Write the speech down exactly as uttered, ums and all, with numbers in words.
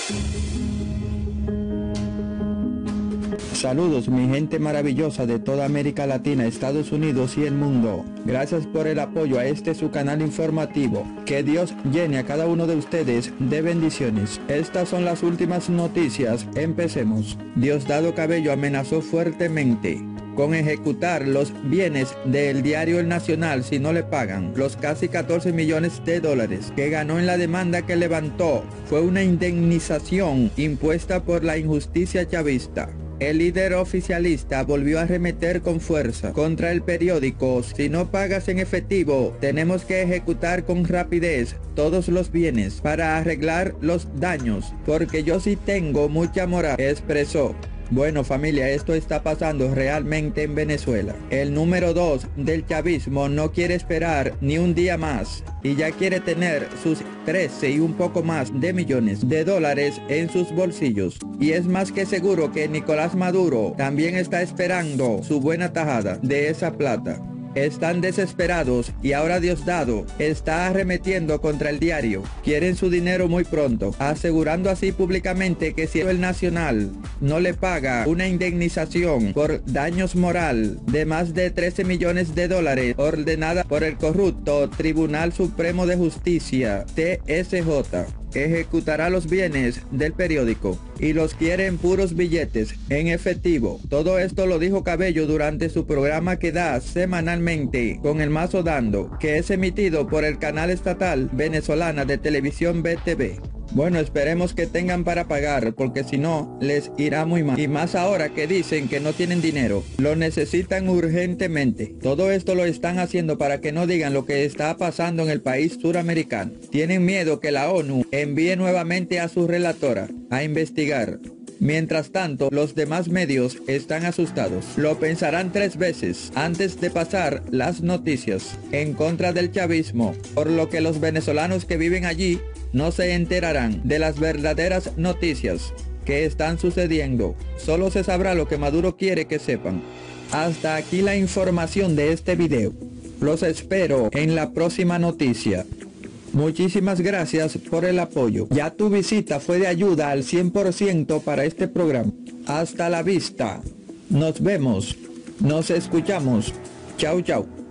Saludos mi gente maravillosa de toda América Latina, Estados Unidos y el mundo. Gracias por el apoyo a este su canal informativo. Que Dios llene a cada uno de ustedes de bendiciones. Estas son las últimas noticias. Empecemos. Diosdado Cabello amenazó fuertemente con ejecutar los bienes del diario El Nacional si no le pagan los casi catorce millones de dólares que ganó en la demanda que levantó. Fue una indemnización impuesta por la injusticia chavista. El líder oficialista volvió a arremeter con fuerza contra el periódico. Si no pagas en efectivo, tenemos que ejecutar con rapidez todos los bienes para arreglar los daños, porque yo sí tengo mucha moral, expresó. Bueno familia, esto está pasando realmente en Venezuela. El número dos del chavismo no quiere esperar ni un día más y ya quiere tener sus trece y un poco más de millones de dólares en sus bolsillos. Y es más que seguro que Nicolás Maduro también está esperando su buena tajada de esa plata. Están desesperados y ahora Diosdado está arremetiendo contra el diario. Quieren su dinero muy pronto, asegurando así públicamente que si el Nacional no le paga una indemnización por daños moral de más de trece millones de dólares ordenada por el corrupto Tribunal Supremo de Justicia, T S J, ejecutará los bienes del periódico y los quiere en puros billetes, en efectivo. Todo esto lo dijo Cabello durante su programa que da semanalmente con el Mazo Dando, que es emitido por el canal estatal venezolana de televisión B T V. Bueno, esperemos que tengan para pagar, porque si no, les irá muy mal. Y más ahora que dicen que no tienen dinero. Lo necesitan urgentemente. Todo esto lo están haciendo para que no digan lo que está pasando en el país suramericano. Tienen miedo que la ONU envíe nuevamente a su relatora a investigar. Mientras tanto, los demás medios están asustados. Lo pensarán tres veces antes de pasar las noticias en contra del chavismo, por lo que los venezolanos que viven allí no se enterarán de las verdaderas noticias que están sucediendo. Solo se sabrá lo que Maduro quiere que sepan. Hasta aquí la información de este video. Los espero en la próxima noticia. Muchísimas gracias por el apoyo. Ya tu visita fue de ayuda al cien por ciento para este programa. Hasta la vista. Nos vemos. Nos escuchamos. Chau, chau.